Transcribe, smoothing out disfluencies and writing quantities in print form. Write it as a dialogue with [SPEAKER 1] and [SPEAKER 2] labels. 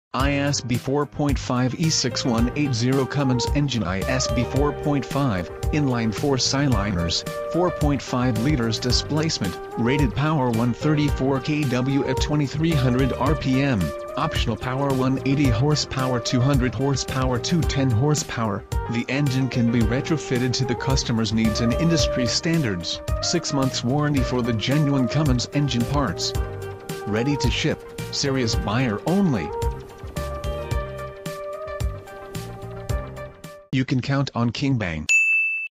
[SPEAKER 1] ISB4.5E6180 Cummins engine ISB4.5, inline 4 cylinders, 4.5 liters displacement, rated power 134 kW at 2300 RPM, optional power 180 horsepower 200 horsepower 210 horsepower. The engine can be retrofitted to the customer's needs and industry standards. 6 months warranty for the genuine Cummins engine parts. Ready to ship, serious buyer only. You can count on King Bang.